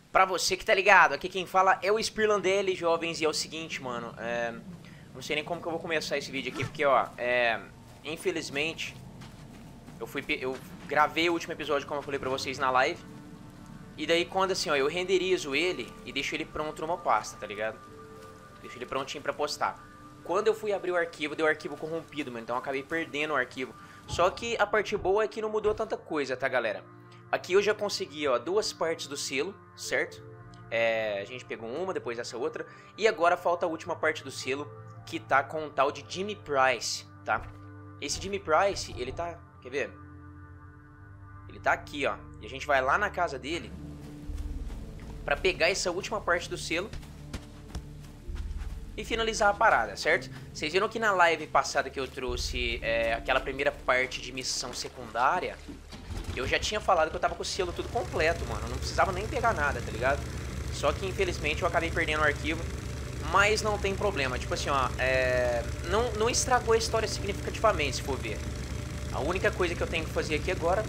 Pra você que tá ligado, aqui quem fala é o Spirlandelli, jovens, e é o seguinte, mano, não sei nem como que eu vou começar esse vídeo aqui, porque, ó, infelizmente, eu gravei o último episódio, como eu falei pra vocês, na live, e daí quando, assim, ó, eu renderizo ele e deixo ele pronto numa pasta, tá ligado? Deixo ele prontinho pra postar. Quando eu fui abrir o arquivo, deu arquivo corrompido, mano, então eu acabei perdendo o arquivo. Só que a parte boa é que não mudou tanta coisa, tá, galera? Aqui eu já consegui, ó, duas partes do selo, certo? A gente pegou uma, depois essa outra. E agora falta a última parte do selo, que tá com o tal de Jimmy Price, tá? Esse Jimmy Price, ele tá... Quer ver? Ele tá aqui, ó. E a gente vai lá na casa dele pra pegar essa última parte do selo e finalizar a parada, certo? Vocês viram que na live passada que eu trouxe aquela primeira parte de missão secundária, eu já tinha falado que eu tava com o selo tudo completo, mano. Eu não precisava nem pegar nada, tá ligado? Só que infelizmente eu acabei perdendo o arquivo. Mas não tem problema. Tipo assim, ó. Não estragou a história significativamente, se for ver. A única coisa que eu tenho que fazer aqui agora...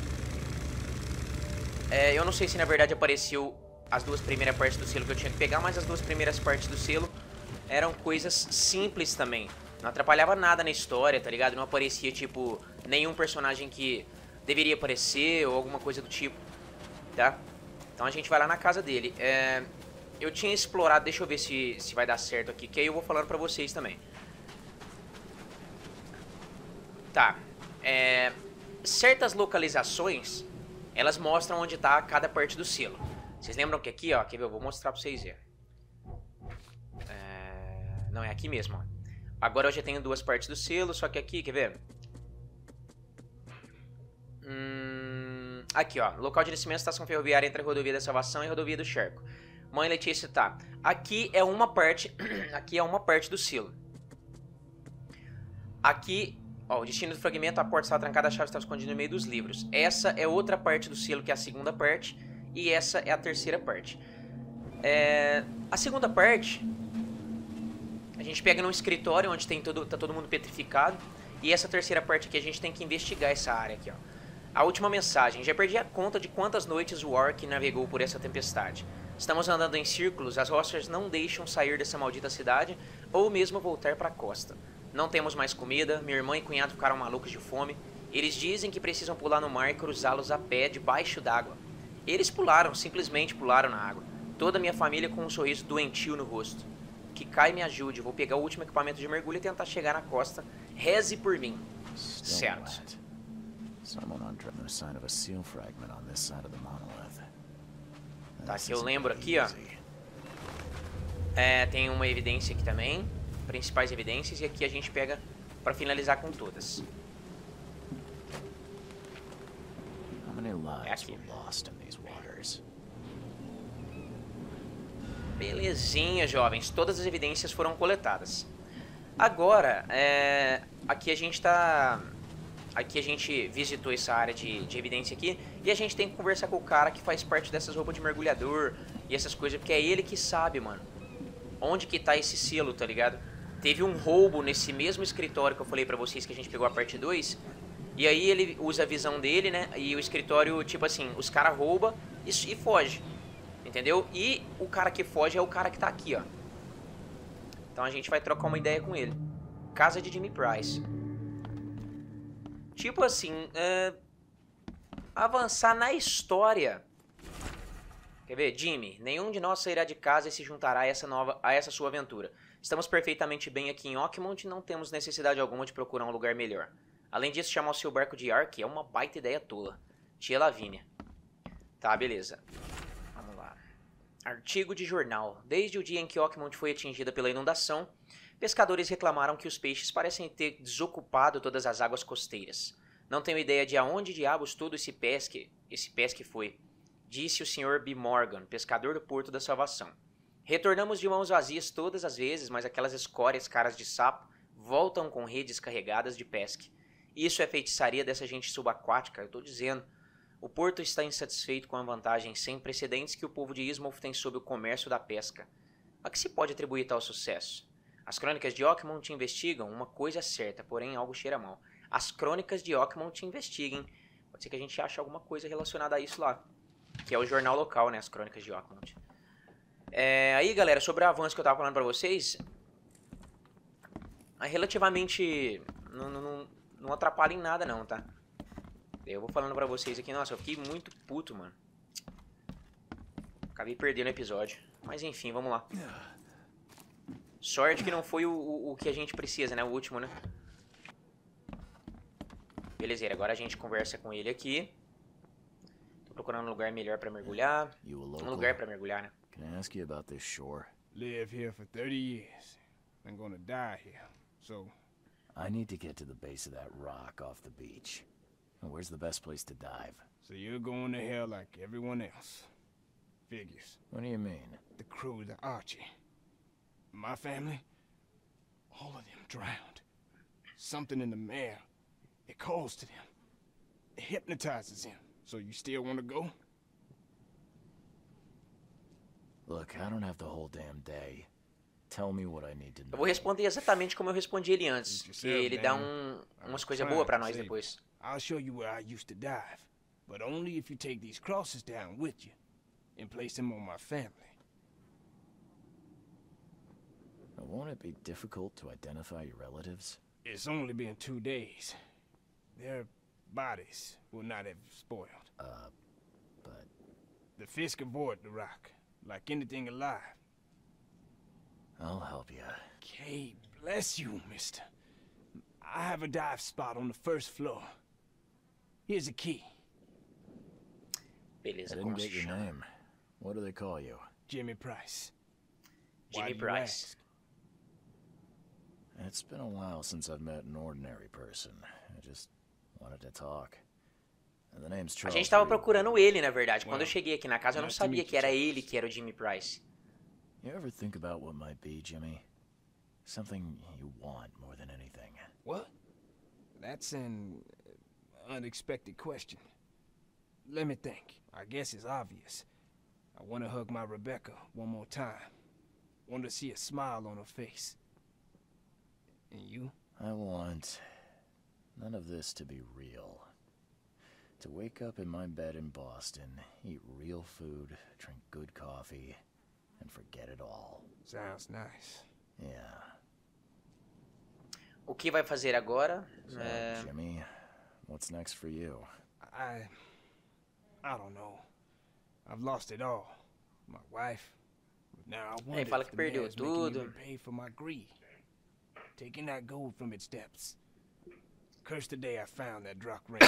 eu não sei se na verdade apareceu as duas primeiras partes do selo que eu tinha que pegar, mas as duas primeiras partes do selo eram coisas simples também. Não atrapalhava nada na história, tá ligado? Não aparecia, tipo, nenhum personagem que deveria aparecer ou alguma coisa do tipo, tá? Então a gente vai lá na casa dele. Eu tinha explorado, deixa eu ver se vai dar certo aqui, que aí eu vou falando pra vocês também. Tá. Certas localizações, elas mostram onde tá cada parte do selo. Vocês lembram que aqui, ó, quer ver? Eu vou mostrar pra vocês verem. Não, é aqui mesmo, ó. Agora eu já tenho duas partes do selo, só que aqui, quer ver? Aqui, ó. Local de descimento, estação ferroviária entre a rodovia da Salvação e a rodovia do Charco. Mãe Letícia, tá. Aqui é uma parte. Aqui é uma parte do selo. Aqui, ó, o destino do fragmento, a porta estava trancada, a chave estava escondida no meio dos livros. Essa é outra parte do selo, que é a segunda parte. E essa é a terceira parte. A segunda parte, a gente pega num escritório onde tá todo mundo petrificado. E essa terceira parte aqui, a gente tem que investigar essa área aqui, ó. A última mensagem. Já perdi a conta de quantas noites o Orc navegou por essa tempestade. Estamos andando em círculos, as rochas não deixam sair dessa maldita cidade ou mesmo voltar para a costa. Não temos mais comida, minha irmã e cunhado ficaram malucos de fome. Eles dizem que precisam pular no mar e cruzá-los a pé debaixo d'água. Eles pularam, simplesmente pularam na água. Toda a minha família com um sorriso doentio no rosto. Que Kai me ajude, vou pegar o último equipamento de mergulho e tentar chegar na costa. Reze por mim. Certo. Tá, que eu lembro aqui, ó. Tem uma evidência aqui também. Principais evidências. E aqui a gente pega pra finalizar com todas. É aqui. Belezinha, jovens. Todas as evidências foram coletadas. Agora, aqui a gente tá... Aqui a gente visitou essa área de evidência aqui. E a gente tem que conversar com o cara que faz parte dessas roupas de mergulhador e essas coisas. Porque é ele que sabe, mano, onde que tá esse selo, tá ligado? Teve um roubo nesse mesmo escritório que eu falei pra vocês que a gente pegou a parte 2. E aí ele usa a visão dele, né? E o escritório, tipo assim, os caras roubam e foge. Entendeu? E o cara que foge é o cara que tá aqui, ó. Então a gente vai trocar uma ideia com ele. Casa de Jimmy Price. Tipo assim, avançar na história. Quer ver? Jimmy, nenhum de nós sairá de casa e se juntará a essa sua aventura. Estamos perfeitamente bem aqui em Oakmont e não temos necessidade alguma de procurar um lugar melhor. Além disso, chamar o seu barco de Ark é uma baita ideia tola. Tia Lavínia. Tá, beleza. Vamos lá. Artigo de jornal. Desde o dia em que Oakmont foi atingida pela inundação, pescadores reclamaram que os peixes parecem ter desocupado todas as águas costeiras. Não tenho ideia de aonde diabos todo esse pesque foi, disse o Sr. B. Morgan, pescador do Porto da Salvação. Retornamos de mãos vazias todas as vezes, mas aquelas escórias caras de sapo voltam com redes carregadas de pesque. Isso é feitiçaria dessa gente subaquática, eu tô dizendo. O Porto está insatisfeito com a vantagem sem precedentes que o povo de Ismouth tem sobre o comércio da pesca. A que se pode atribuir tal sucesso? As crônicas de Oakmont investigam uma coisa certa, porém algo cheira mal. As crônicas de Oakmont investiguem. Pode ser que a gente ache alguma coisa relacionada a isso lá. Que é o jornal local, né? As crônicas de Oakmont. Aí, galera, sobre o avanço que eu tava falando pra vocês, é relativamente... Não atrapalha em nada, não, tá? Eu vou falando pra vocês aqui. Nossa, eu fiquei muito puto, mano. Acabei perdendo o episódio. Mas enfim, vamos lá. Sorte que não foi o que a gente precisa, né? O último, né? Beleza, agora a gente conversa com ele aqui. Tô procurando um lugar melhor pra mergulhar. Um lugar pra mergulhar, né? Can I ask you about this shore? Live here for 30 years. I'm gonna die here. So, I need to get to the base of that rock off the beach. Where's the best place to dive? so you're going to hell like everyone else. Figures. What do you mean? The crew, the Archie. My family, all of them drowned. Something in the mare. It calls to them. It hypnotizes them. So you still want to go? Look, I don't have the whole damn day. Tell me what I need to Eu know. vou responder exatamente como eu respondi ele antes. Que ele dá umas coisas boas pra nós depois. I'll show you where I used to dive. But only if you take these crosses down with you. And place them on my family. Won't it be difficult to identify your relatives? It's only been 2 days. Their bodies will not have spoiled. But The Fisk avoid the rock, like anything alive. I'll help you. Okay, bless you, mister. I have a dive spot on the first floor. Here's a key. Beleza, I didn't como se get your chama? name. What do they call you? Jimmy Price. Jimmy Why do you Price. ask? It's been a while since I've met an ordinary person. I just wanted to talk. And the name's A Charles. gente tava Reed. procurando ele, na verdade. Quando eu Well, cheguei aqui na casa, eu não nice to sabia meet que you, era Charles. ele que era o Jimmy Price. You ever think about what might be, Jimmy? Something you want more than anything. What? That's an unexpected question. Let me think. I guess it's obvious. I want to hug my Rebecca one more time. Want to see a smile on her face. And you? I want none of this to be real. To wake up in my bed in Boston, eat real food, drink good coffee, and forget it all. Sounds nice. Yeah. O que vai fazer agora? So, É, Jimmy, what's next for you? I don't know. I've lost it all. My wife. But now I wonder fala if que the perdeu mayor's making me tudo. repay for my greed. Taking that gold from its depths. Curse the day I found that Druck ring.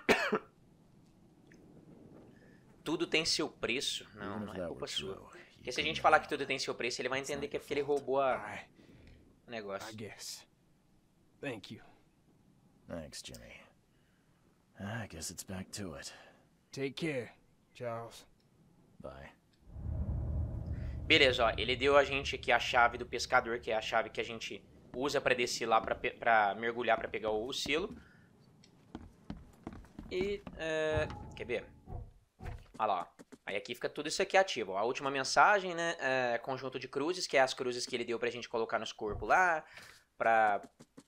tudo tem seu preço? Não, Even não if é that culpa were sua. true, Porque you se a gente couldn't falar have- que tudo tem seu preço, ele vai It's entender not que é your porque ele fault. roubou o I negócio. guess. Thank you. Thanks, Jimmy. I guess it's back to it. Take care, Charles. Bye. Beleza, ó, ele deu a gente aqui a chave do pescador, que é a chave que a gente usa pra descer lá pra mergulhar pra pegar o selo. E, quer ver? Olha lá, ó. Aí aqui fica tudo isso aqui ativo, ó. A última mensagem, né, conjunto de cruzes, que é as cruzes que ele deu pra gente colocar nos corpos lá, pra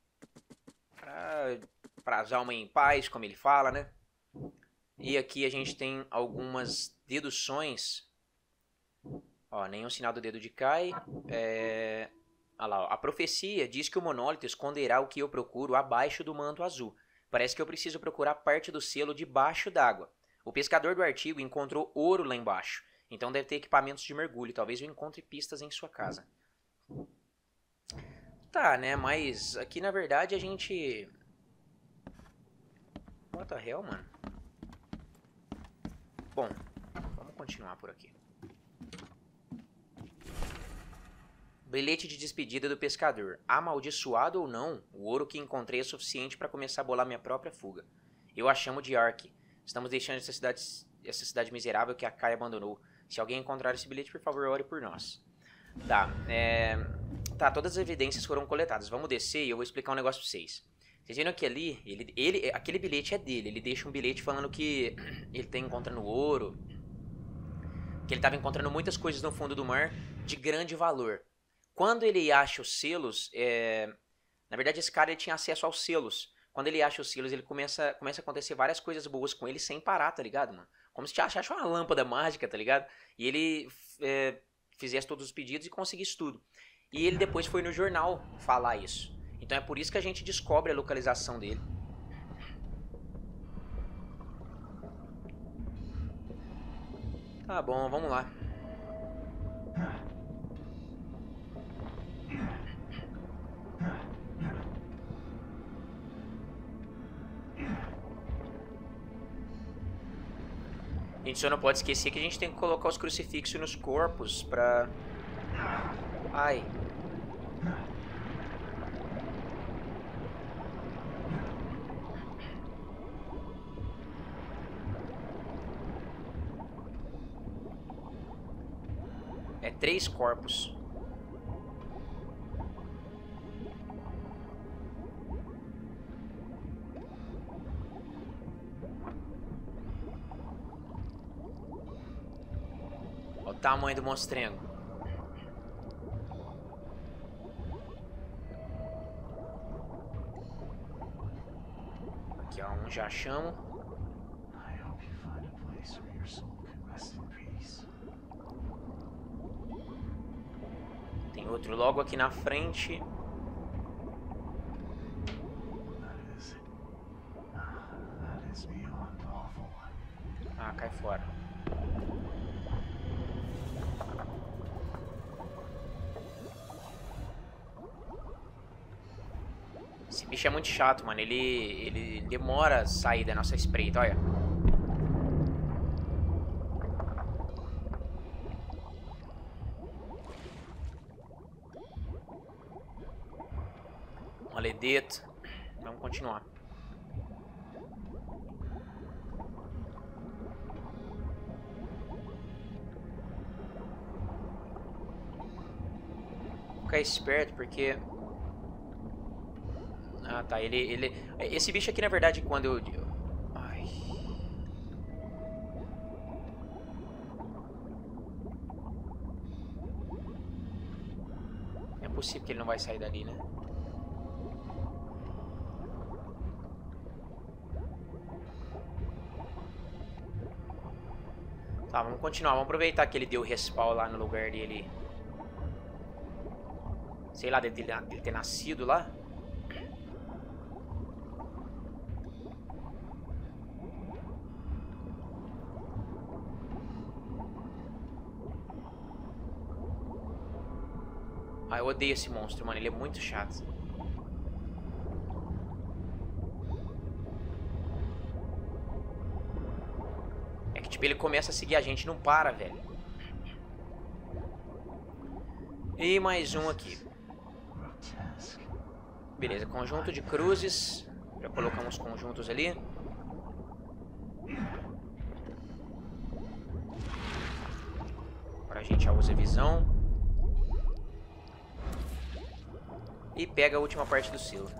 as almas em paz, como ele fala, né? E aqui a gente tem algumas deduções. Ó, nenhum sinal do dedo de Kai. Olha lá, ó. A profecia diz que o monólito esconderá o que eu procuro abaixo do manto azul. Parece que eu preciso procurar parte do selo debaixo d'água. O pescador do artigo encontrou ouro lá embaixo. Então deve ter equipamentos de mergulho. Talvez eu encontre pistas em sua casa. Tá, né? Mas aqui na verdade a gente... What the hell, mano? Bom, vamos continuar por aqui. Bilhete de despedida do pescador. Amaldiçoado ou não, o ouro que encontrei é suficiente para começar a bolar minha própria fuga. Eu a chamo de Ark. Estamos deixando essa cidade miserável que a Kai abandonou. Se alguém encontrar esse bilhete, por favor, ore por nós. Tá, tá, todas as evidências foram coletadas. Vamos descer e eu vou explicar um negócio pra vocês. Vocês viram que ali, aquele bilhete é dele. Ele deixa um bilhete falando que ele tá encontrando ouro. Que ele tava encontrando muitas coisas no fundo do mar de grande valor. Quando ele acha os selos, na verdade esse cara ele tinha acesso aos selos. Quando ele acha os selos, ele começa a acontecer várias coisas boas com ele sem parar, tá ligado, mano? Como se te achasse uma lâmpada mágica, tá ligado? E ele fizesse todos os pedidos e conseguisse tudo. E ele depois foi no jornal falar isso. Então é por isso que a gente descobre a localização dele. Tá bom, vamos lá. A gente só não pode esquecer que a gente tem que colocar os crucifixos nos corpos pra... Ai. É 3 corpos. Olha o tamanho do monstrengo. Aqui, ó, um já chamo. I hope you find a place where your soul can rest in peace. Tem outro logo aqui na frente. That is beyond awful. Ah, cai fora. Esse bicho é muito chato, mano. Ele demora a sair da nossa espreita, olha. Maledeto. Vamos continuar. Vou ficar esperto porque... Ah, tá. Esse bicho aqui, na verdade, quando eu... Ai. É possível que ele não vai sair dali, né? Tá, vamos continuar. Vamos aproveitar que ele deu respawn lá no lugar dele. Sei lá, dele ter nascido lá. Ah, eu odeio esse monstro, mano. Ele é muito chato. É que, tipo, ele começa a seguir a gente e não para, velho. E mais um aqui. Beleza, conjunto de cruzes. Já colocamos conjuntos ali. Agora a gente já usa visão. E pega a última parte do selo.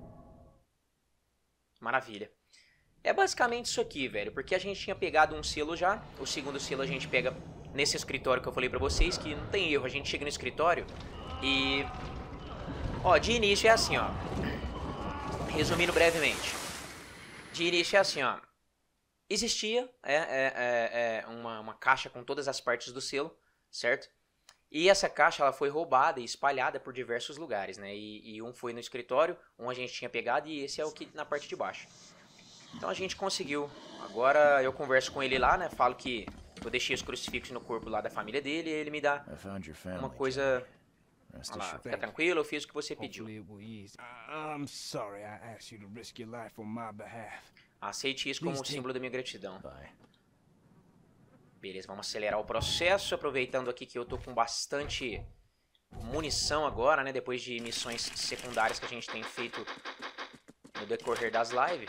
Maravilha. É basicamente isso aqui, velho. Porque a gente tinha pegado um selo já. O segundo selo a gente pega nesse escritório que eu falei pra vocês. Que não tem erro. A gente chega no escritório e... Ó, de início é assim, ó. Resumindo brevemente. De início é assim, ó. Existia uma caixa com todas as partes do selo, certo? E essa caixa ela foi roubada e espalhada por diversos lugares, né? E um foi no escritório, um a gente tinha pegado e esse é o que na parte de baixo. Então a gente conseguiu. Agora eu converso com ele lá, né? Falo que eu deixei os crucifixos no corpo lá da família dele e ele me dá uma coisa... Olha lá, fica tranquilo, eu fiz o que você pediu. I'm sorry I asked you to risk your life on my behalf. Aceite isso como um símbolo da minha gratidão. Beleza, vamos acelerar o processo, aproveitando aqui que eu tô com bastante munição agora, né? Depois de missões secundárias que a gente tem feito no decorrer das lives.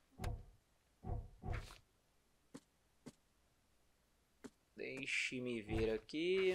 Deixe-me ver aqui.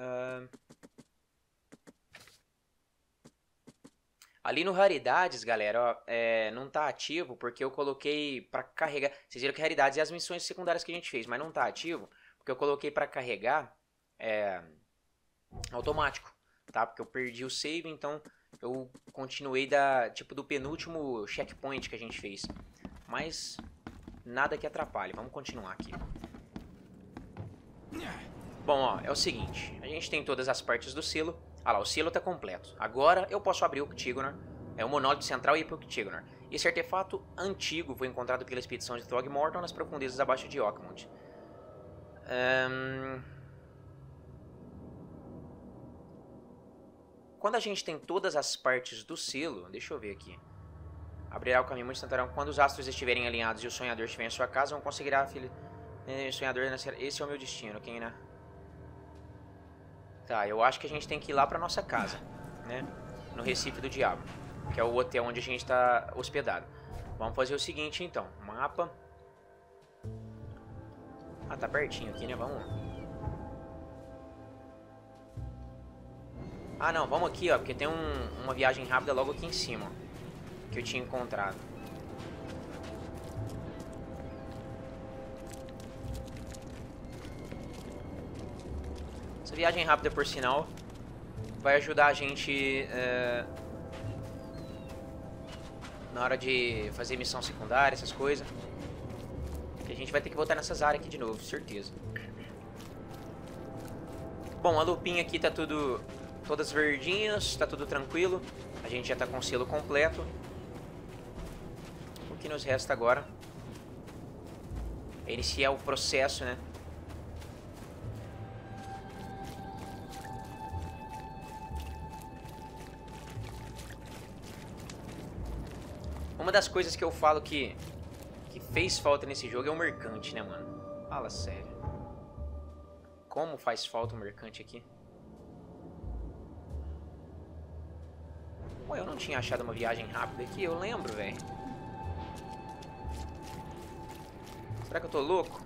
Ali no Raridades, galera, ó, não tá ativo porque eu coloquei pra carregar. Vocês viram que Raridades é as missões secundárias que a gente fez, mas não tá ativo porque eu coloquei pra carregar automático, tá? Porque eu perdi o save, então eu continuei do penúltimo checkpoint que a gente fez. Mas nada que atrapalhe. Vamos continuar aqui. Bom, ó, é o seguinte. A gente tem todas as partes do silo. Ah lá, o silo tá completo. Agora eu posso abrir o Octígono. É o monólito central e ir pro Octígono. Esse artefato antigo foi encontrado pela expedição de Throgmorton nas profundezas abaixo de Oakmont. Quando a gente tem todas as partes do silo... Deixa eu ver aqui. Abrirá o caminho muito instantaneamente. Quando os astros estiverem alinhados e o sonhador estiver em sua casa, vão conseguir a filha... Sonhador nascer. Esse é o meu destino, quem, né? Tá, eu acho que a gente tem que ir lá pra nossa casa, né? No Recife do Diabo, que é o hotel onde a gente tá hospedado. Vamos fazer o seguinte, então. Mapa. Ah, tá pertinho aqui, né? Vamos. Ah, não. Vamos aqui, ó. Porque tem uma viagem rápida logo aqui em cima, ó, que eu tinha encontrado. Essa viagem rápida, por sinal, vai ajudar a gente na hora de fazer missão secundária, essas coisas. E a gente vai ter que voltar nessas áreas aqui de novo, certeza. Bom, a lupinha aqui tá tudo... Todas verdinhas, tá tudo tranquilo. A gente já tá com o selo completo. O que nos resta agora é iniciar o processo, né? Uma das coisas que eu falo que fez falta nesse jogo é o mercante, né, mano? Fala sério. Como faz falta o mercante aqui? Pô, eu não tinha achado uma viagem rápida aqui, eu lembro, velho. Será que eu tô louco?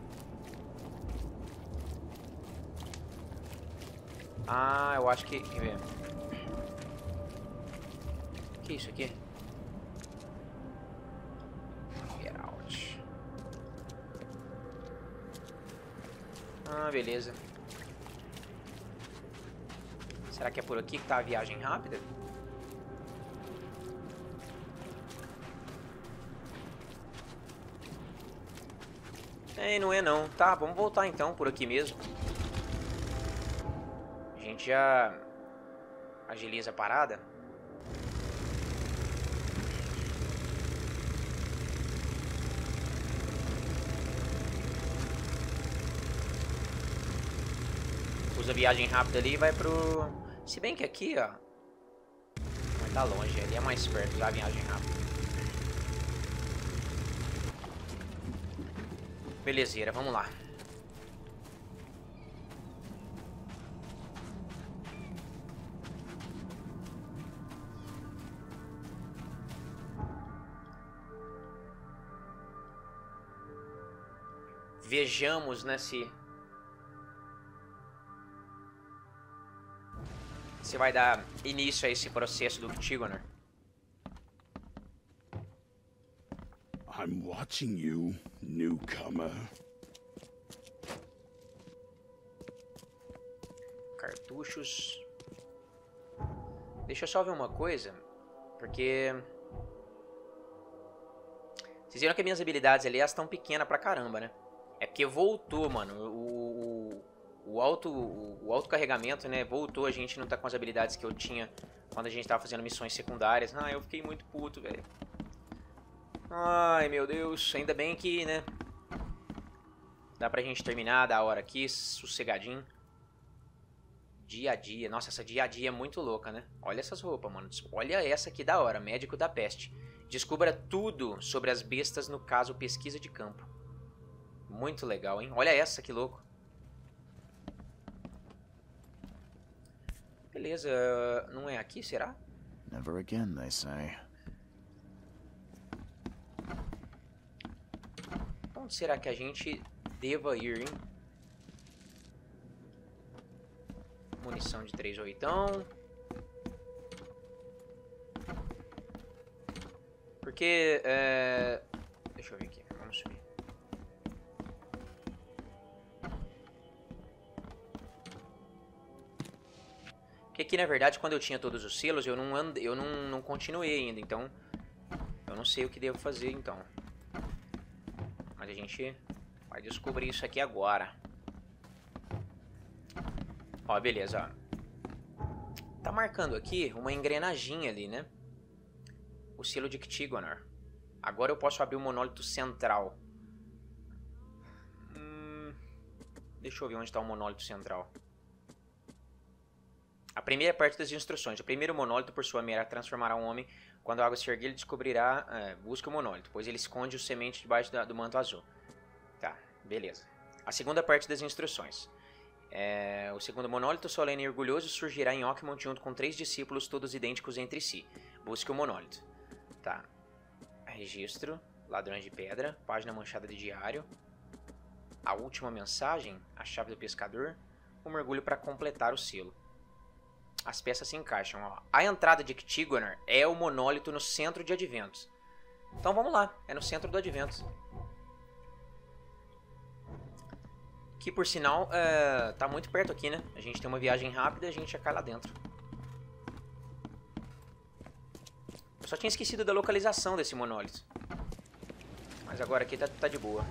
Ah, eu acho que... Quer ver? O que é isso aqui? Ah, beleza. Será que é por aqui que tá a viagem rápida? Não é não. Tá, vamos voltar então por aqui mesmo. A gente já agiliza a parada. Usa a viagem rápida ali e vai pro... Se bem que aqui, ó... Mas tá longe, ali é mais perto, usar a viagem rápida. Belezeira, vamos lá. Vejamos, né, se vai dar início a esse processo do Octígono. I'm watching you, newcomer. Cartuchos. Deixa eu só ver uma coisa, porque vocês viram que minhas habilidades ali estão pequenas pra caramba, né? É porque voltou, mano. O autocarregamento, né? Voltou, a gente não tá com as habilidades que eu tinha quando a gente tava fazendo missões secundárias. Ah, eu fiquei muito puto, velho. Ai, meu Deus. Ainda bem que, né? Dá pra gente terminar da hora aqui, sossegadinho. Dia a dia. Nossa, essa dia a dia é muito louca, né? Olha essas roupas, mano. Olha essa aqui da hora. Médico da peste. Descubra tudo sobre as bestas no caso pesquisa de campo. Muito legal, hein? Olha essa, que louco. Beleza, não é aqui, será? Never again, they say. Onde será que a gente deva ir, hein? Munição de 3/8. Porque, deixa eu ver aqui, vamos subir. Porque aqui, na verdade, quando eu tinha todos os selos, eu não continuei ainda, então eu não sei o que devo fazer, então. Mas a gente vai descobrir isso aqui agora. Ó, beleza, ó. Tá marcando aqui uma engrenaginha ali, né? O selo de Ktigonar. Agora eu posso abrir o monólito central. Deixa eu ver onde está o monólito central. A primeira parte das instruções. O primeiro monólito, por sua mera, transformará um homem. Quando a água se erguer, ele descobrirá... busca o monólito, pois ele esconde o semente debaixo do manto azul. Tá, beleza. A segunda parte das instruções. O segundo monólito, solene e orgulhoso, surgirá em Oakmont junto com 3 discípulos, todos idênticos entre si. Busque o monólito. Tá. Registro. Ladrões de pedra. Página manchada de diário. A última mensagem. A chave do pescador. O mergulho para completar o selo. As peças se encaixam. Ó. A entrada de Ktigonar é o monólito no centro de Adventus. Então vamos lá. É no centro do Adventus. Que por sinal tá muito perto aqui, né? A gente tem uma viagem rápida e a gente já cai lá dentro. Eu só tinha esquecido da localização desse monólito. Mas agora aqui tá de boa.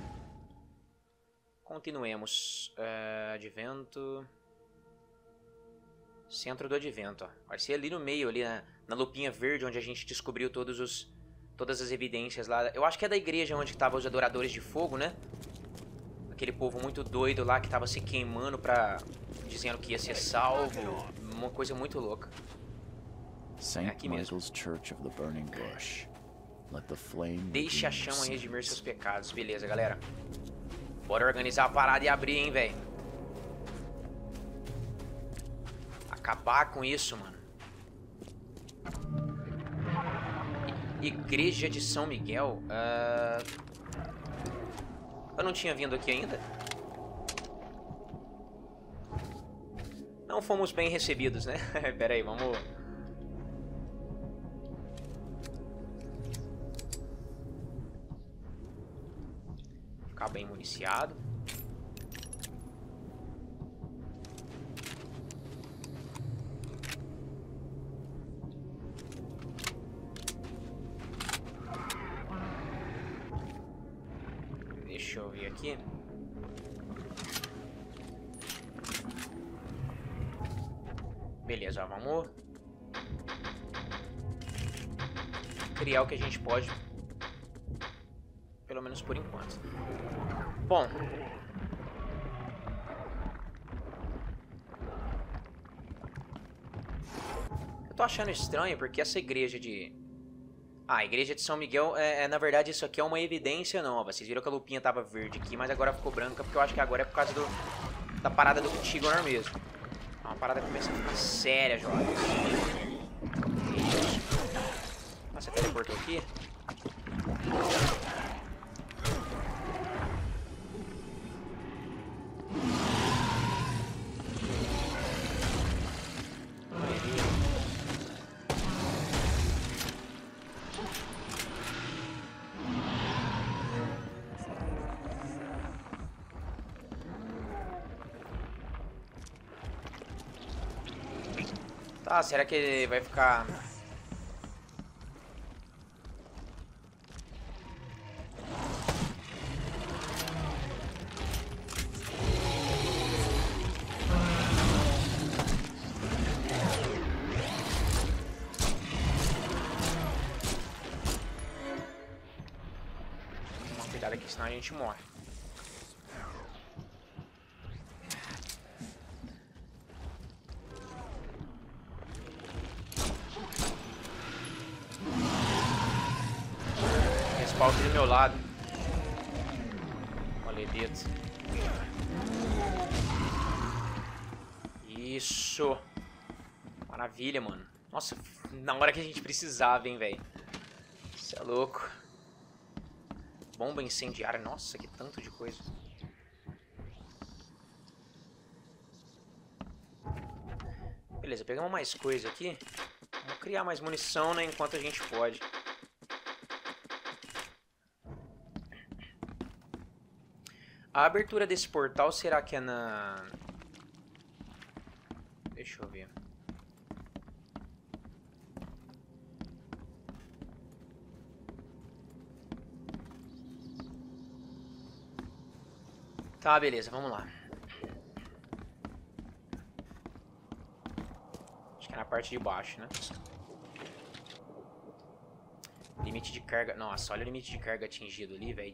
Continuemos. Advento. Centro do Advento, ó. Vai ser ali no meio, ali na lupinha verde, onde a gente descobriu todas as evidências lá. Eu acho que é da igreja onde estavam os adoradores de fogo, né? Aquele povo muito doido lá que tava se queimando dizendo que ia ser salvo. Uma coisa muito louca. St. Michael's Church of the Burning Bush. Let the flame Deixe a chama redimir seus pecados. Beleza, galera. Bora organizar a parada e abrir, hein, velho. Acabar com isso, mano. Igreja de São Miguel. Eu não tinha vindo aqui ainda. Não fomos bem recebidos, né? Pera aí, vamos... Ficar bem municiado. Deixa eu ver aqui. Beleza, vamos criar o que a gente pode. Pelo menos por enquanto. Bom. Eu tô achando estranho porque essa igreja de... a igreja de São Miguel, na verdade isso aqui é uma evidência nova. Vocês viram que a lupinha tava verde aqui, mas agora ficou branca, porque eu acho que agora é por causa da parada do Ktigonar mesmo. É uma parada que começa a ficar séria, jovem. Ah, você teleportou aqui? Tá, será que ele vai ficar... Toma cuidado aqui, senão a gente morre. Respawn aqui do meu lado. Olha dedo. Isso. Maravilha, mano. Nossa, na hora que a gente precisava, hein, velho. Isso é louco. Bomba incendiária. Nossa, que tanto de coisa. Beleza, pegamos mais coisa aqui. Vamos criar mais munição, né, enquanto a gente pode. A abertura desse portal, será que é na... Deixa eu ver. Tá, beleza, vamos lá. na parte de baixo, né? Limite de carga... Nossa, olha o limite de carga atingido ali, velho,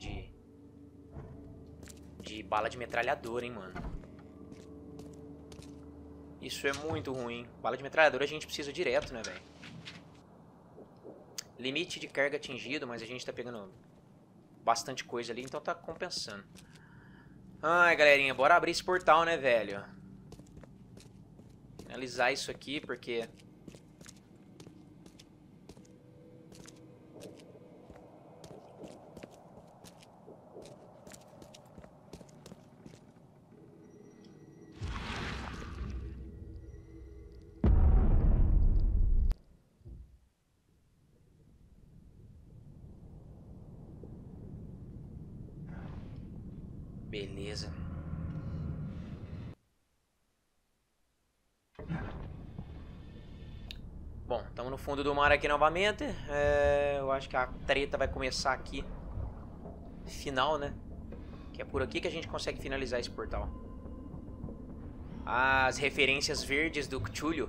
de bala de metralhadora, hein, mano. Isso é muito ruim. Bala de metralhadora a gente precisa direto, né, velho? Limite de carga atingido, mas a gente tá pegando bastante coisa ali, então tá compensando. Ai, galerinha, bora abrir esse portal, né, velho? Finalizar isso aqui, porque... Beleza. Bom, estamos no fundo do mar aqui novamente. Eu acho que a treta vai começar aqui. Final, né? Que é por aqui que a gente consegue finalizar esse portal. As referências verdes do Cthulhu.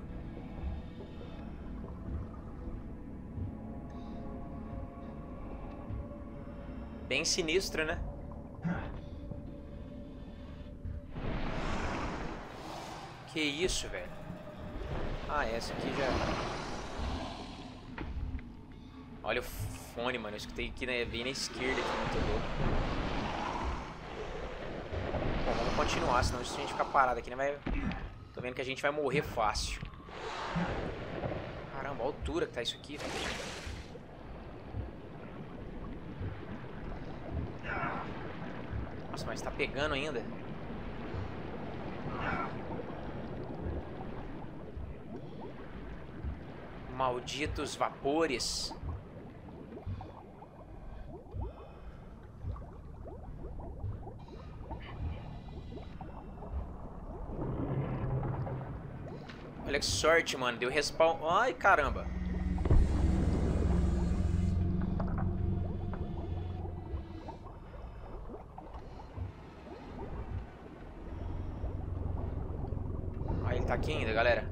Bem sinistro, né? Que isso, velho? Ah, essa aqui já... Olha o fone, mano. Eu escutei aqui, né? Bem na esquerda aqui, muito louco. Bom, vamos continuar, senão se a gente ficar parado aqui, né? Tô vendo que a gente vai morrer fácil. Caramba, a altura que tá isso aqui, velho. Nossa, mas tá pegando ainda. Malditos vapores. Olha que sorte, mano. Deu respawn. Ai, caramba. Ah, ele tá aqui ainda, galera.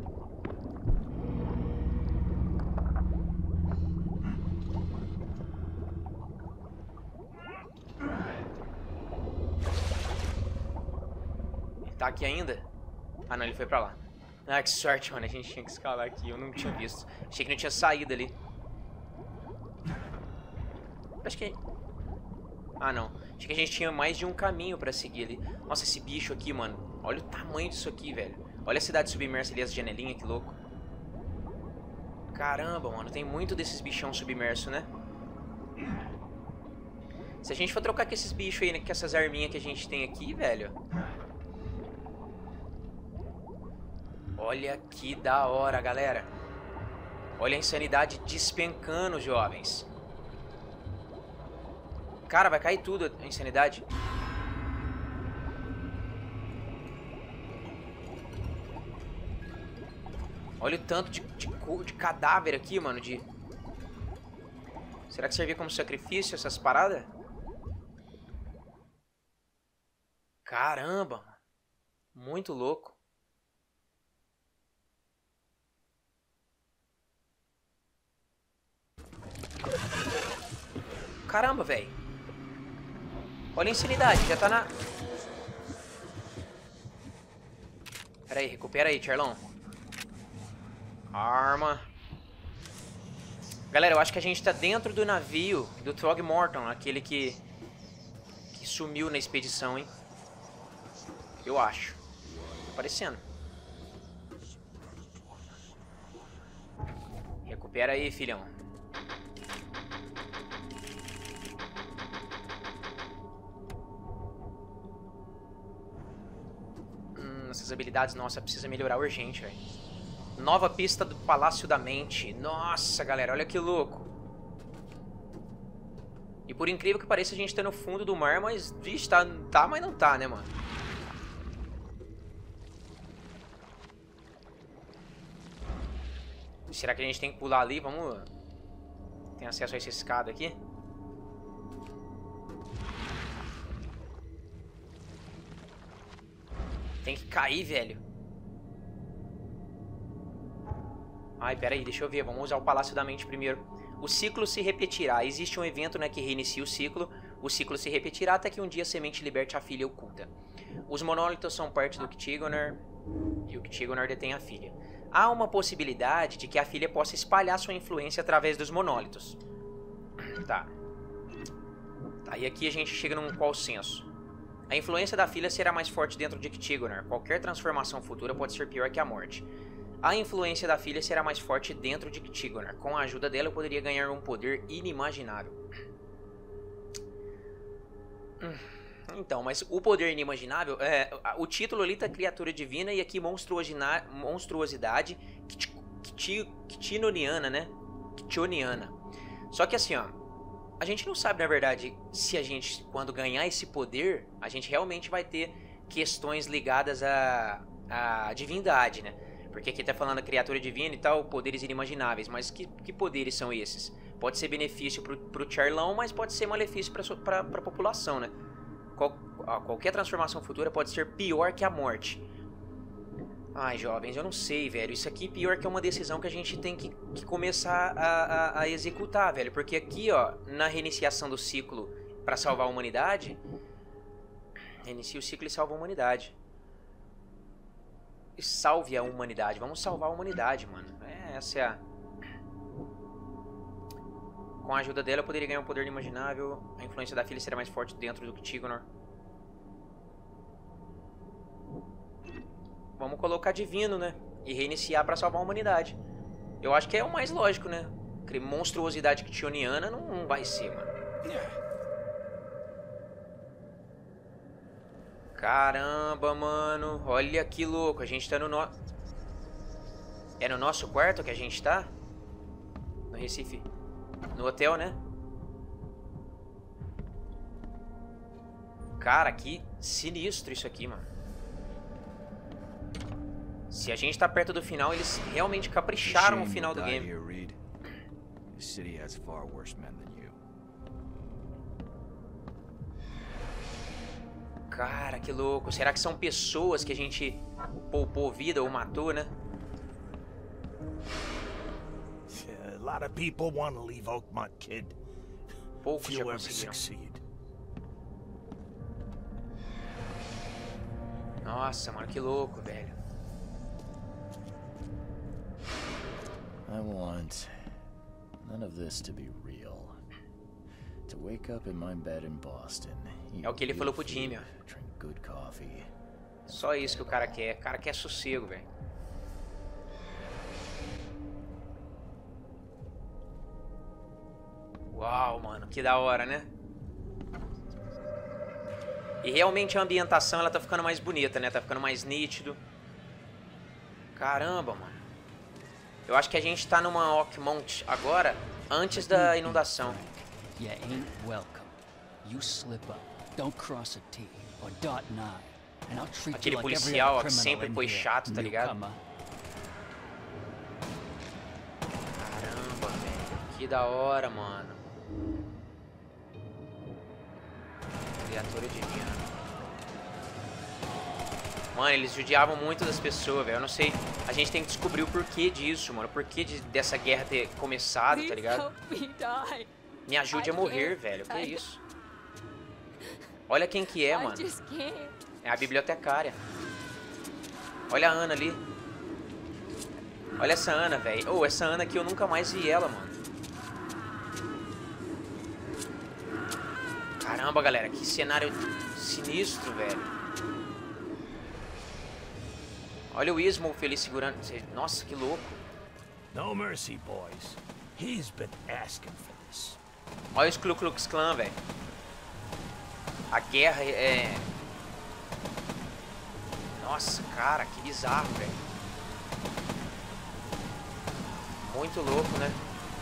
Tá aqui ainda? Ah, não, ele foi pra lá. Ah, que sorte, mano. A gente tinha que escalar aqui. Eu não tinha visto. Achei que não tinha saído ali. Acho que... Ah, não. Achei que a gente tinha mais de um caminho pra seguir ali. Nossa, esse bicho aqui, mano. Olha o tamanho disso aqui, velho. Olha a cidade submersa ali, as janelinhas, que louco. Caramba, mano. Tem muito desses bichão submerso, né? Se a gente for trocar com esses bichos aí, né, com essas arminhas que a gente tem aqui, velho... Olha que da hora, galera. Olha a insanidade despencando, jovens. Cara, vai cair tudo a insanidade. Olha o tanto de cadáver aqui, mano. Será que servia como sacrifício essas paradas? Caramba. Muito louco. Caramba, velho. Olha a insanidade, já tá na... Pera aí, recupera aí, Charlão. Arma. Galera, eu acho que a gente tá dentro do navio do Throgmorton, aquele que sumiu na expedição, hein? Eu acho. Tá aparecendo. Recupera aí, filhão. Essas habilidades, nossa, precisa melhorar urgente, velho. Nova pista do Palácio da Mente. Nossa, galera, olha que louco. E por incrível que pareça, a gente tá no fundo do mar, mas, vixe, tá, mas não tá, né, mano? Será que a gente tem que pular ali? Vamos... Tem acesso a essa escada aqui? Tem que cair, velho. Ai, pera aí, deixa eu ver. Vamos usar o Palácio da Mente primeiro. O ciclo se repetirá. Existe um evento, né, que reinicia o ciclo. O ciclo se repetirá até que um dia a semente liberte a filha oculta. Os monólitos são parte do Ictigonor e o Ictigonor detém a filha. Há uma possibilidade de que a filha possa espalhar sua influência através dos monólitos. Tá. Aí aqui a gente chega num qual senso. A influência da filha será mais forte dentro de Ictigonor. Qualquer transformação futura pode ser pior que a morte. A influência da filha será mais forte dentro de Ictigonor. Com a ajuda dela eu poderia ganhar um poder inimaginável. Então, mas o poder inimaginável... o título ali tá criatura divina e aqui monstruosidade Quitinoniana, né? Quitinoniana. Só que assim, ó... A gente não sabe, na verdade, se a gente, quando ganhar esse poder, a gente realmente vai ter questões ligadas à divindade, né? Porque aqui tá falando criatura divina e tal, poderes inimagináveis. Mas que poderes são esses? Pode ser benefício pro Charlão, mas pode ser malefício pra população, né? Qualquer transformação futura pode ser pior que a morte. Ai, jovens, eu não sei, velho. Isso aqui pior que é uma decisão que a gente tem que começar a executar, velho. Porque aqui, ó, na reiniciação do ciclo pra salvar a humanidade... Reinicia o ciclo e salva a humanidade. Salve a humanidade. Vamos salvar a humanidade, mano. Essa é a... Com a ajuda dela eu poderia ganhar um poder inimaginável. A influência da filha será mais forte dentro do Ictigonor. Vamos colocar divino, né? E reiniciar pra salvar a humanidade. Eu acho que é o mais lógico, né? Monstruosidade quitinoniana não vai ser, mano. Caramba, mano. Olha que louco. A gente tá no nosso... É no nosso quarto que a gente tá? No Recife. No hotel, né? Cara, que sinistro isso aqui, mano. Se a gente tá perto do final, eles realmente capricharam no final do game. Cara, que louco. Será que são pessoas que a gente poupou vida ou matou, né? A lot of people want to leave Oakmont, kid. Poucos já Few ever conseguiram. succeed. Nossa, mano, que louco, velho. I want none of this to be real. To wake up in my bed in Boston. É o que ele falou pro Jimmy, ó. Drink good coffee. Só isso que o cara quer. O cara quer sossego, velho. Uau, mano, que da hora, né? E realmente a ambientação, ela tá ficando mais bonita, né? Tá ficando mais nítido. Caramba, mano. Eu acho que a gente tá numa Oakmont agora, antes da inundação. You ain't welcome. You slip up. Don't cross a T or dot an I, and I'll treat Aquele you like every policial, ó, other que criminal sempre in foi here, chato, tá ligado? newcomer. Caramba, velho. Que da hora, mano. Criatura divina. Mano, eles judiavam muito das pessoas, velho. Eu não sei. A gente tem que descobrir o porquê disso, mano. O porquê dessa guerra ter começado, tá ligado? Me ajude a morrer, velho. Que isso? Olha quem que é, mano. É a bibliotecária. Olha a Ana ali. Olha essa Ana, velho. Oh, essa Ana aqui eu nunca mais vi ela, mano. Caramba, galera. Que cenário sinistro, velho. Olha o Ismo feliz segurando. Nossa, que louco. No mercy, boys. He's been asking for this. Olha os Ku Klux Klan, velho. A guerra é... Nossa, cara, que bizarro, velho. Muito louco, né?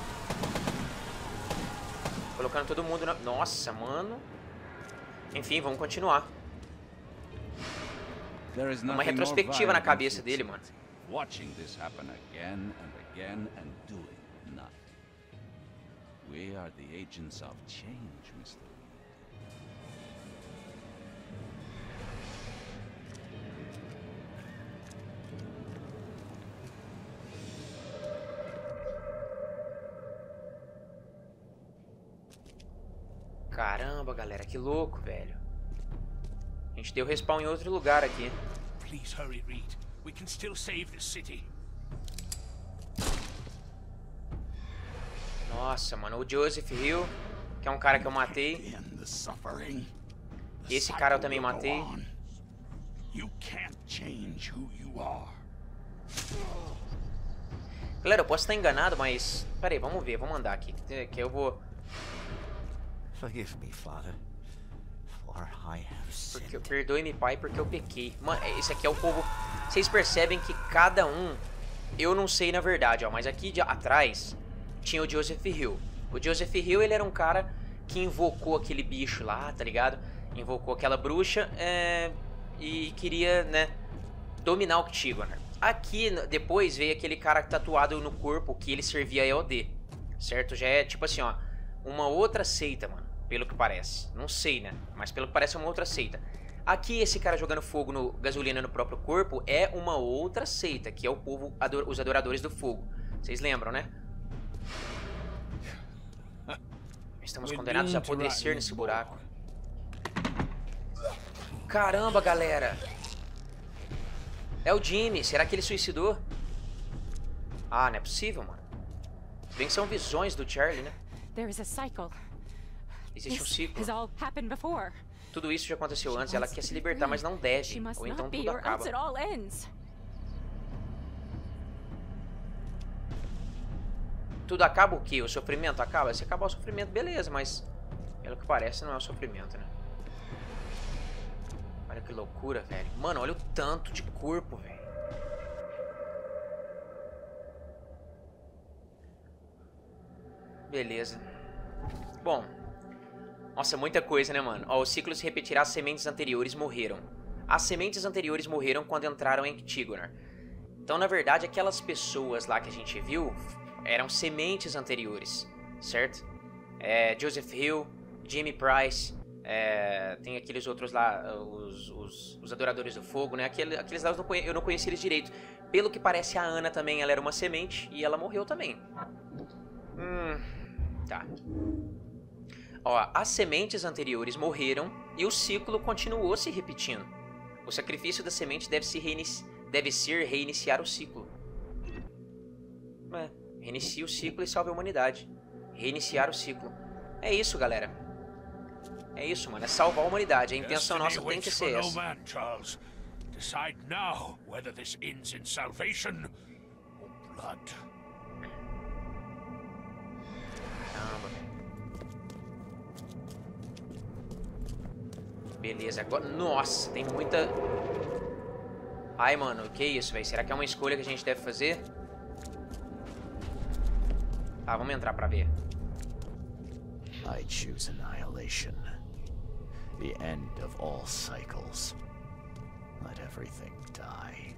Colocando todo mundo na... Nossa, mano. Enfim, vamos continuar. Uma retrospectiva na cabeça dele, mano. Watching this happen again and again and doing nothing. We are the agents of change, Mr. Caramba, galera, que louco, velho. A gente deu respawn em outro lugar aqui. Please hurry, Reed. We can still save this city. Nossa, mano, o Joseph Hill, que é um cara que eu matei. Esse cara eu também matei. You can't change who you are. Galera, eu posso estar enganado, mas... Pera aí, vamos ver, vamos andar aqui. Que eu vou... Forgive me, Father, for I have sinned. Perdoe-me, pai, porque eu pequei. Mano, esse aqui é o povo... Vocês percebem que cada um... Eu não sei na verdade, ó, mas aqui atrás tinha o Joseph Hill. O Joseph Hill, ele era um cara que invocou aquele bicho lá, tá ligado? Invocou aquela bruxa e queria, né, dominar o Antígona. Aqui, depois, veio aquele cara tatuado no corpo que ele servia a EOD, certo? Já é, tipo assim, ó, uma outra seita, mano, pelo que parece. Não sei, né? Mas pelo que parece é uma outra seita. Aqui, esse cara jogando fogo, gasolina no próprio corpo, é uma outra seita, que é o povo, os adoradores do fogo. Vocês lembram, né? Estamos condenados a apodrecer nesse buraco. Caramba, galera! É o Jimmy. Será que ele suicidou? Ah, não é possível, mano. Se bem que são visões do Charlie, né? Existe um ciclo. Tudo isso já aconteceu antes. Ela quer se libertar, mas não deve. Ou então tudo acaba. Tudo acaba o quê? O sofrimento acaba? Se acabar o sofrimento, beleza, mas pelo que parece não é o sofrimento, né? Olha que loucura, velho. Mano, olha o tanto de corpo, velho. Beleza. Bom. Nossa, muita coisa, né, mano? Ó, o ciclo se repetirá, as sementes anteriores morreram. As sementes anteriores morreram quando entraram em Antígona. Então, na verdade, aquelas pessoas lá que a gente viu eram sementes anteriores, certo? Joseph Hill, Jimmy Price, tem aqueles outros lá, os adoradores do fogo, né? Aqueles lá eu não conheci eles direito. Pelo que parece, a Ana também, ela era uma semente e ela morreu também. Tá. Ó, as sementes anteriores morreram e o ciclo continuou se repetindo. O sacrifício da semente deve ser reiniciar o ciclo. Reinicia o ciclo e salve a humanidade. Reiniciar o ciclo. É isso, galera. É isso, mano. É salvar a humanidade. A intenção nossa tem que ser essa. Decide now whether this ends in salvation or blood. Caramba. Beleza, agora... Nossa, tem muita... Ai, mano, que isso, velho? Será que é uma escolha que a gente deve fazer? Tá, vamos entrar pra ver. I choose annihilation. The end of all cycles. Let everything die.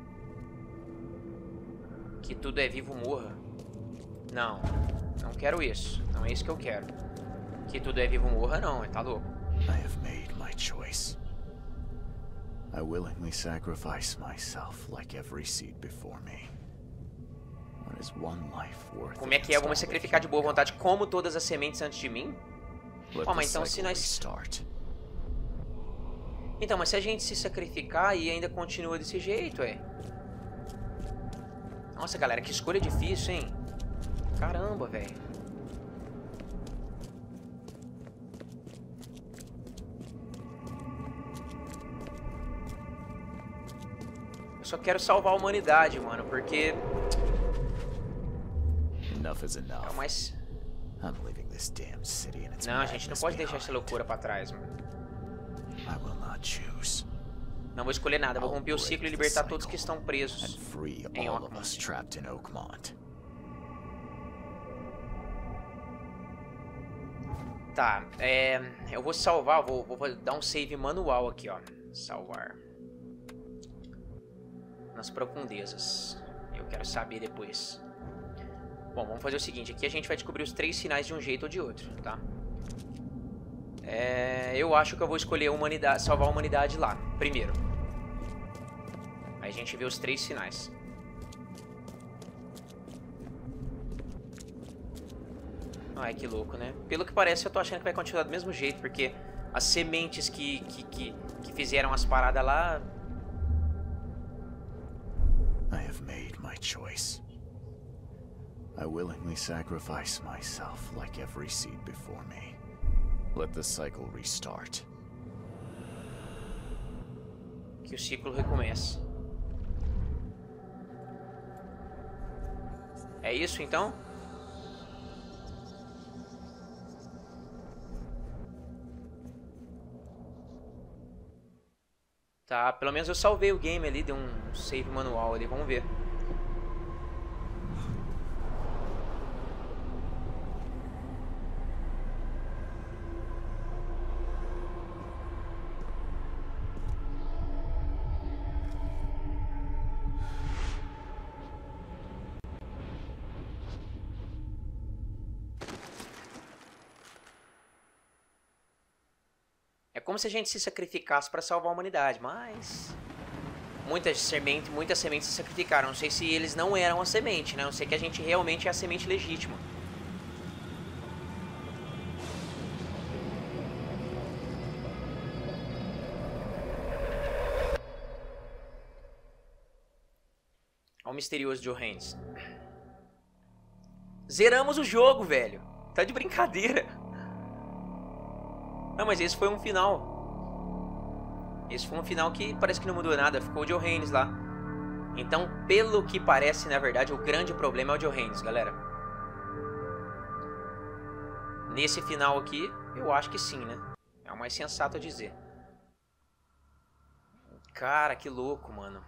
Que tudo é vivo morra. Não, não quero isso. Não é isso que eu quero. Que tudo é vivo morra, não, tá louco. I have made my choice. I willingly sacrifice myself like every seed before me. What is one life worth? Como é que é? Vamos sacrificar de boa vontade como todas as sementes antes de mim? Ó, mas então se nós... Então, mas se a gente se sacrificar e ainda continua desse jeito, Nossa, galera, que escolha difícil, hein? Caramba, velho. Eu só quero salvar a humanidade, mano, porque... Enough is enough. É mais... I'm leaving this damn city and its Não, a gente não pode deixar essa loucura pra trás, mano. I will not choose. Não vou escolher nada, vou romper o ciclo e libertar todos que estão presos em Oakmont. Trapped in Oakmont. Tá, eu vou salvar, vou dar um save manual aqui, ó. Salvar. Nas profundezas. Eu quero saber depois. Bom, vamos fazer o seguinte, aqui a gente vai descobrir os 3 sinais de um jeito ou de outro, tá? Eu acho que eu vou escolher a humanidade, salvar a humanidade lá, primeiro. Aí a gente vê os 3 sinais. Ai, que louco, né? Pelo que parece, eu tô achando que vai continuar do mesmo jeito, porque as sementes que fizeram as paradas lá... I have made my choice. I willingly sacrifice myself like every seed before me. Let the cycle restart. Que o ciclo recomece. É isso, então? Tá, pelo menos eu salvei o game ali, deu um save manual ali, vamos ver. É como se a gente se sacrificasse para salvar a humanidade, mas... Muitas sementes se sacrificaram. Não sei se eles não eram a semente, né? Não sei que a gente realmente é a semente legítima. Olha o misterioso Johannes. Zeramos o jogo, velho. Tá de brincadeira. Não, mas esse foi um final. Esse foi um final que parece que não mudou nada. Ficou o Johannes lá. Então, pelo que parece, na verdade, o grande problema é o Johannes, galera. Nesse final aqui, eu acho que sim, né? É o mais sensato a dizer. Cara, que louco, mano.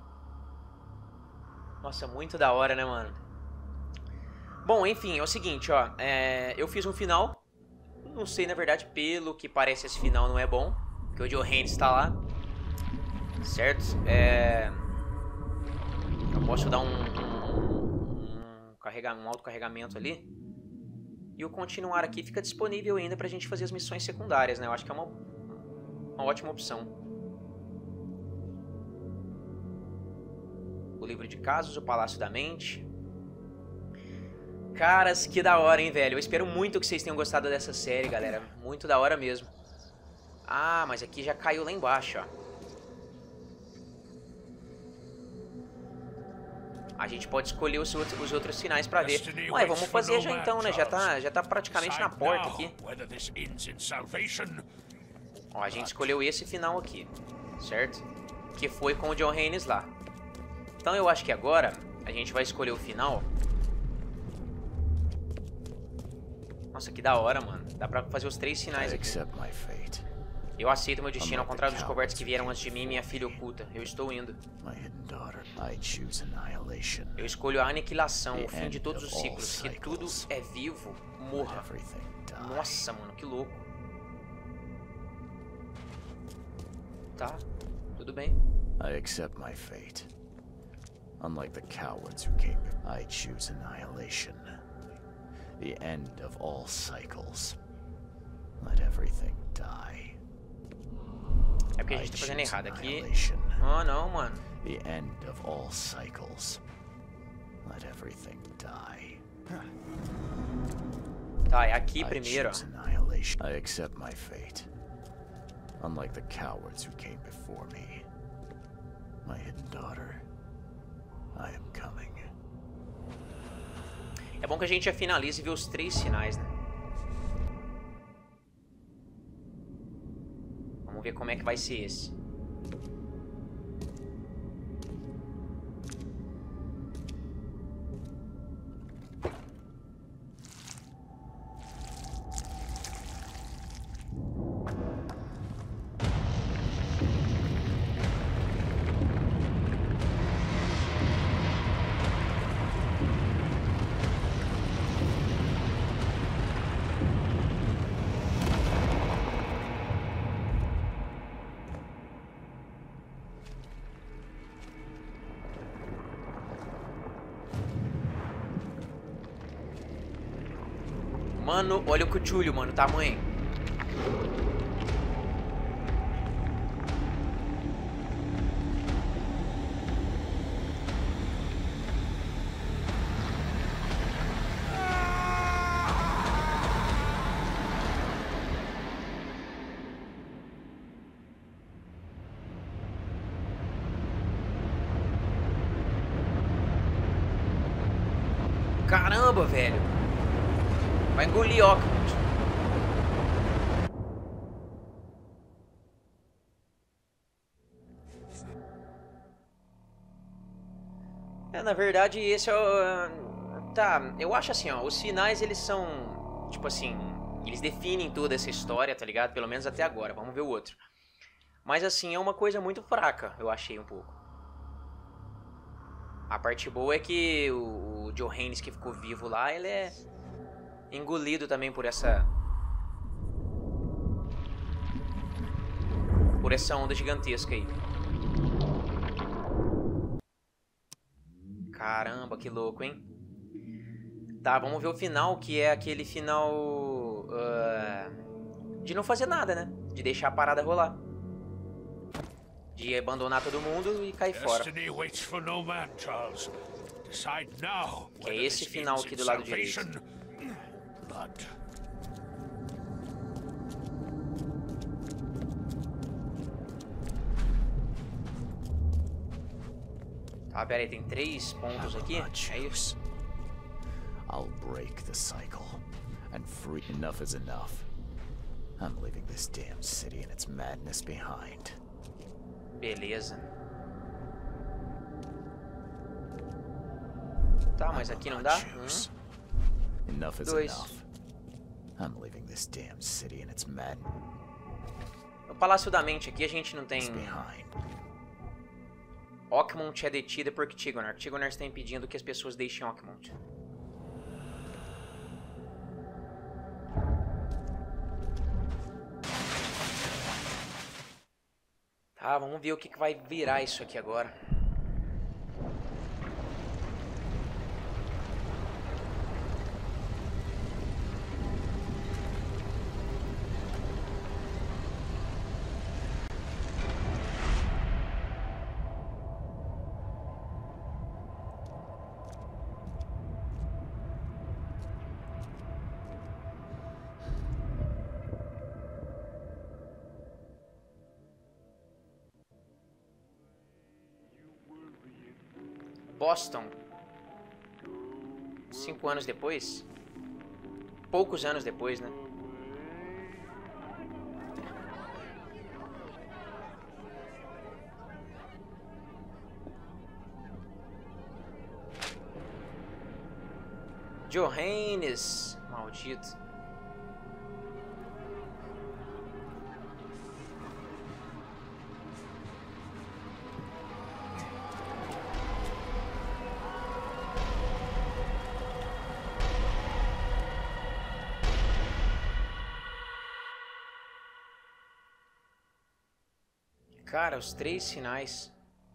Nossa, muito da hora, né, mano? Bom, enfim, é o seguinte, ó. Eu fiz um final. Não sei, na verdade, pelo que parece esse final não é bom. Porque o Johannes tá lá. Certo? Eu posso dar um autocarregamento ali. E o continuar aqui fica disponível ainda pra gente fazer as missões secundárias, né? Eu acho que é uma ótima opção. O livro de casos, o Palácio da Mente. Caras, que da hora, hein, velho? Eu espero muito que vocês tenham gostado dessa série, galera. Muito da hora mesmo. Ah, mas aqui já caiu lá embaixo, ó. A gente pode escolher os outros finais pra ver. Ué, vamos fazer já então, né? Já tá praticamente na porta aqui. Ó, a gente escolheu esse final aqui, certo? Que foi com o Johannes lá. Então eu acho que agora a gente vai escolher o final. Nossa, que da hora, mano. Dá pra fazer os 3 finais aqui. Eu aceito meu destino, ao contrário dos covardes que vieram antes de mim e minha filha oculta. Eu estou indo. Eu escolho a aniquilação, o fim de todos os ciclos. Que tudo é vivo, morra. Nossa, mano, que louco. Tá, tudo bem. I accept my fate. Unlike the cowards who came, I choose annihilation. The end of all cycles. Let everything die. É porque a gente tá fazendo errado aqui. Oh, não, mano. The end of all cycles. Let everything die. Tá, é aqui primeiro, ó. I accept my fate. Unlike the cowards who came before me. My hidden daughter. I am coming. É bom que a gente já finalize e vê os 3 finais, né? Vamos ver como é que vai ser esse. Mano, olha o cuchulho, mano, o tamanho. Caramba, velho. Vai engolir Oakmont. Na verdade, esse é o... Tá, eu acho assim, ó. Os finais, eles são... Tipo assim... Eles definem toda essa história, tá ligado? Pelo menos até agora. Vamos ver o outro. Mas assim, é uma coisa muito fraca, eu achei um pouco. A parte boa é que o Johannes que ficou vivo lá, ele é engolido também por essa onda gigantesca aí. Caramba, que louco, hein? Tá, vamos ver o final, que é aquele final de não fazer nada, né? De deixar a parada rolar. De abandonar todo mundo e cair fora. Que é esse final aqui do lado direito. Tá, pera aí, tem 3 pontos aqui. É isso. I'll break the cycle and free. Enough is enough. I'm leaving this damn city and its madness behind. Beleza. Tá, mas aqui não dá? Enough is 2. enough. I'm leaving this damn city and its madness No Palácio da Mente aqui a gente não tem... behind. Oakmont é detida por Ctigonar. Ctigonar está impedindo que as pessoas deixem Oakmont. Tá, vamos ver o que vai virar isso aqui agora. Boston. 5 anos depois? Poucos anos depois, né? Johannes, maldito. Cara, os 3 finais.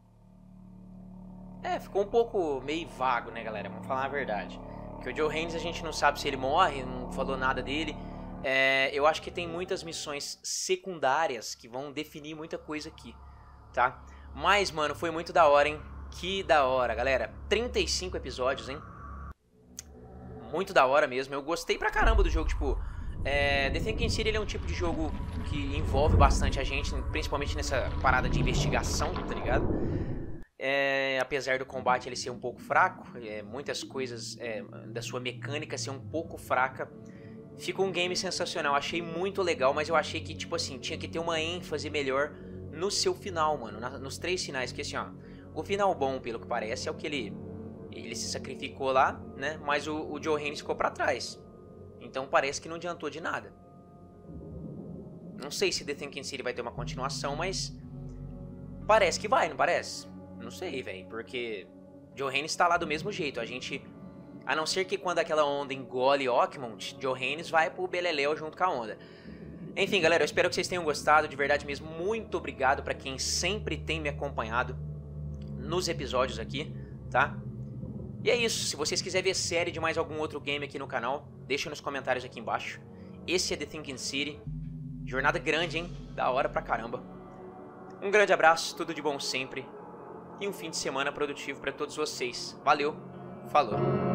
Ficou um pouco meio vago, né, galera? Vamos falar a verdade. Porque o Johannes a gente não sabe se ele morre, não falou nada dele. Eu acho que tem muitas missões secundárias que vão definir muita coisa aqui, tá? Mas, mano, foi muito da hora, hein? Que da hora, galera. 35 episódios, hein? Muito da hora mesmo. Eu gostei pra caramba do jogo, tipo... The Thinking City ele é um tipo de jogo que envolve bastante a gente, principalmente nessa parada de investigação, tá ligado? Apesar do combate ele ser um pouco fraco, muitas coisas da sua mecânica ser um pouco fraca, fica um game sensacional. Achei muito legal, mas eu achei que, tipo assim, tinha que ter uma ênfase melhor no seu final, mano, nos 3 finais, que assim, ó, o final bom, pelo que parece, é o que ele se sacrificou lá, né, mas o Johannes ficou pra trás. Então parece que não adiantou de nada. Não sei se The Thinking City vai ter uma continuação, mas parece que vai, não parece? Não sei, velho, porque Johannes tá lá do mesmo jeito. A gente, a não ser que quando aquela onda engole Oakmont, Johannes vai pro beleléu junto com a onda. Enfim, galera, eu espero que vocês tenham gostado, de verdade mesmo. Muito obrigado pra quem sempre tem me acompanhado nos episódios aqui, tá? E é isso, se vocês quiserem ver série de mais algum outro game aqui no canal, deixa nos comentários aqui embaixo. Esse é The Thinking City. Jornada grande, hein? Da hora pra caramba. Um grande abraço, tudo de bom sempre. E um fim de semana produtivo pra todos vocês. Valeu, falou.